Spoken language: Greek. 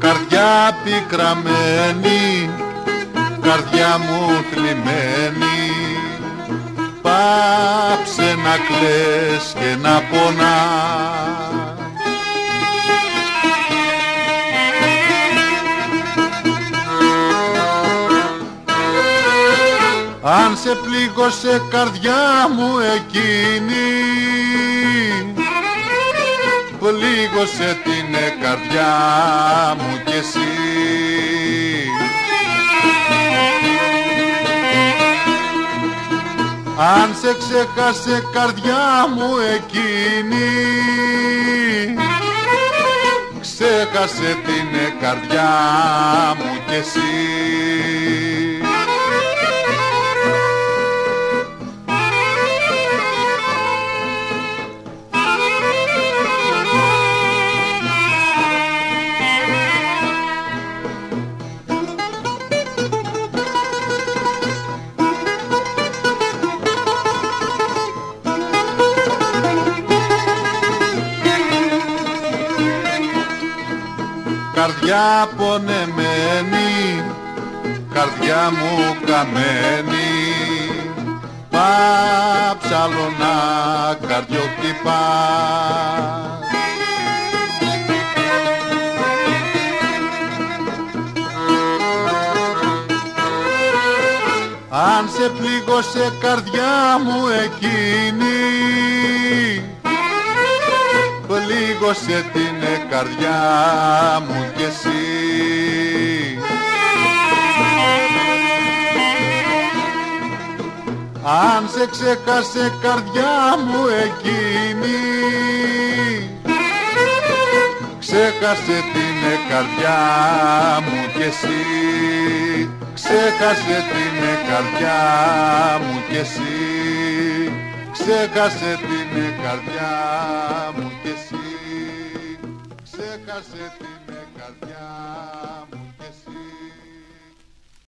Καρδιά πικραμένη, καρδιά μου θλιμμένη, πάψε να κλαις και να πονάς. Αν σε πλήγωσε καρδιά μου εκείνη, πλήγωσε την καρδιά μου κι εσύ. Αν σε ξέχασε καρδιά μου εκείνη, ξέχασε την καρδιά μου κι εσύ. Καρδιά πονεμένη, καρδιά μου καμένη, πάψαλο να καρδιοχτυπάς. Αν σε πλήγωσε καρδιά μου εκείνη, πλήγωσε την καρδιά μου κι εσύ. Αν σε ξέχασε καρδιά μου εκείνη, ξέχασε την καρδιά μου κι εσύ. Ξέχασε την καρδιά μου κι εσύ. Ξέχασε την καρδιά μου κι εσύ. Ξέχασε την καρδιά μου κι εσύ.